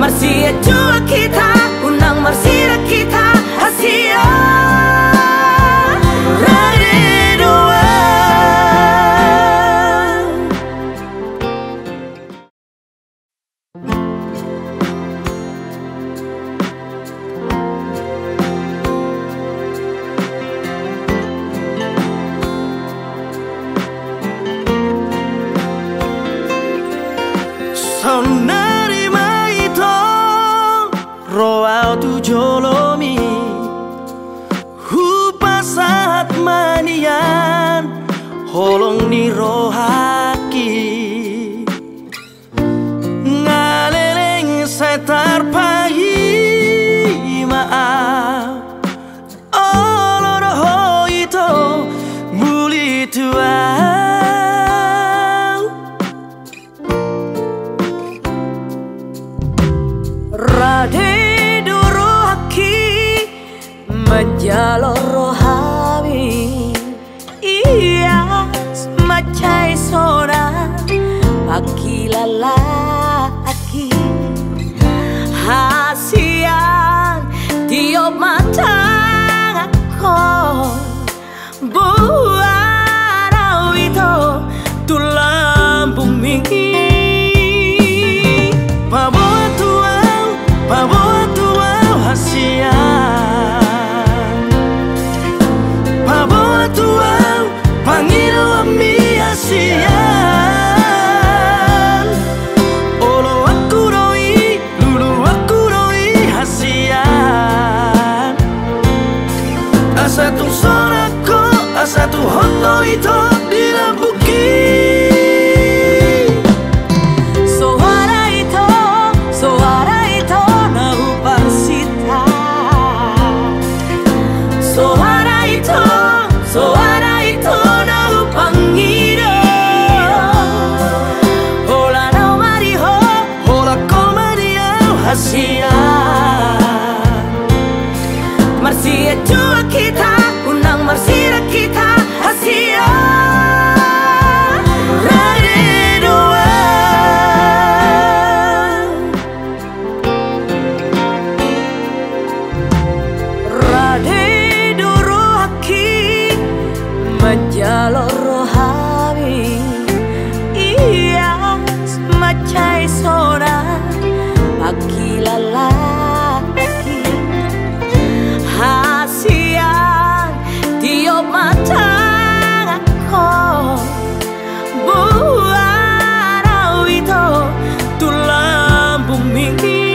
Marsia jua kita, unang marsira kita, Asia Radedua. Sonarima ito roao tu jolomi hupasat manian holong ni rohaki ngaleleng setar pagi maaf oloroho itu muli tua. Rade durohaki menjalo rohami, iya semacai sona pakilala aki hasian tiop matang aku buat itu tulang bumi. Bawa tua hasian, bawa tua panggil ami hasian. Olo aku roi, lulu aku roi hasian. Asa tu sonako, asa tu hoto itu dilambuki. Marsia jua kita, unang marsira kita, Asia Radedua. Radedu rohaki menjalo rohami, iya semacai sona pakilala hasian tiop matang aku buat itu tulang bumi.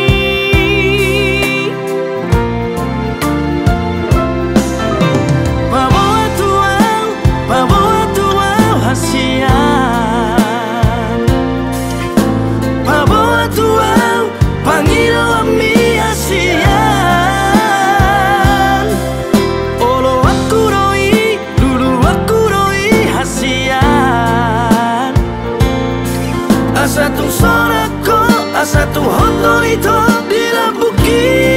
Bawa tua hasian, bawa tua panggil ami hasian. Olo aku roi, lulu aku roi hasian. Asa tu sonako, asa tu hoto itu dilambuki.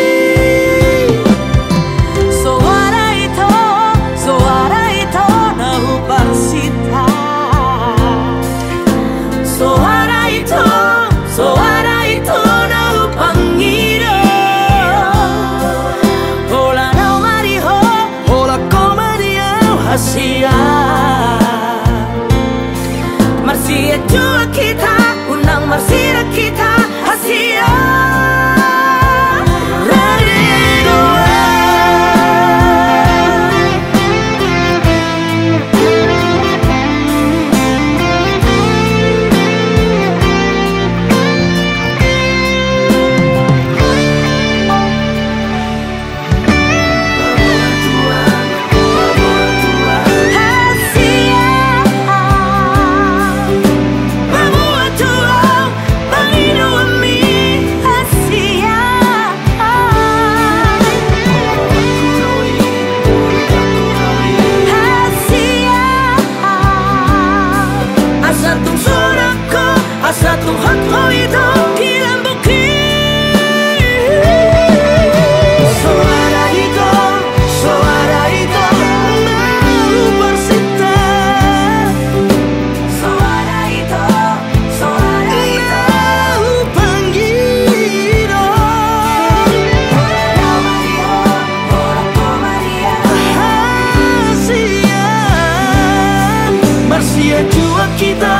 Suara itu nahu parsita. Suara itu nahu pangira. Hola nau mariho, hola komaria hasian. Marsia jua kita, unang marsira kita, Asia Radedua. Satu hati itu dilambuki. Suara itu mau bersita. Suara itu mau panggil. kita